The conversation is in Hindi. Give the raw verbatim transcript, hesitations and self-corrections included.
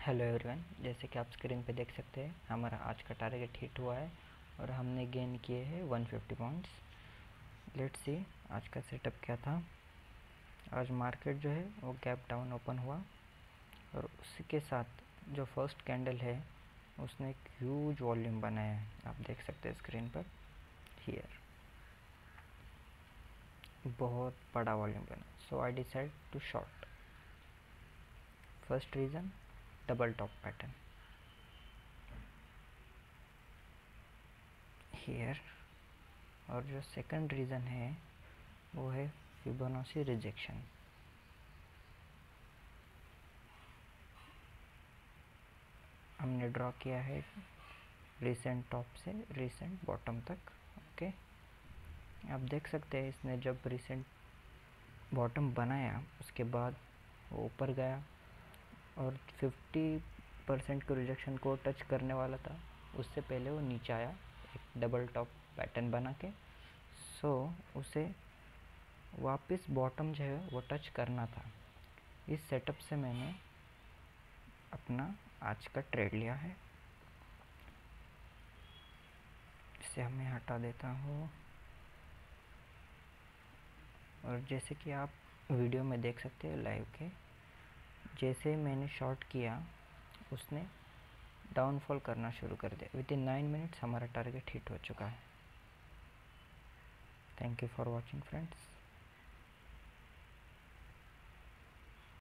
हेलो एवरीवन, जैसे कि आप स्क्रीन पे देख सकते हैं हमारा आज का टारगेट हिट हुआ है और हमने गेन किए हैं one fifty points. Let's see आज का सेटअप क्या था। आज मार्केट जो है वो गैप डाउन ओपन हुआ और उसी के साथ जो फर्स्ट कैंडल है उसने एक ह्यूज वॉल्यूम बनाया है। आप देख सकते हैं स्क्रीन पर, हियर बहुत बड़ा वॉल्यूम बना। So I decide to short. First reason, double top pattern here, और जो सेकंड रीज़न है वो है फिबोनाची रिजेक्शन। हमने ड्रॉ किया है रिसेंट टॉप से रिसेंट बॉटम तक। ओके, आप देख सकते हैं इसने जब रिसेंट बॉटम बनाया उसके बाद वो ऊपर गया और फिफ्टी परसेंट के रिजेक्शन को टच करने वाला था। उससे पहले वो नीचे आया एक डबल टॉप पैटर्न बना के। सो उसे वापस बॉटम जो है वो टच करना था। इस सेटअप से मैंने अपना आज का ट्रेड लिया है। इसे हमें हटा देता हूँ और जैसे कि आप वीडियो में देख सकते हैं लाइव के, जैसे मैंने शॉर्ट किया उसने डाउनफॉल करना शुरू कर दिया। विद इन नाइन मिनट्स हमारा टारगेट हिट हो चुका है। Thank you for watching friends.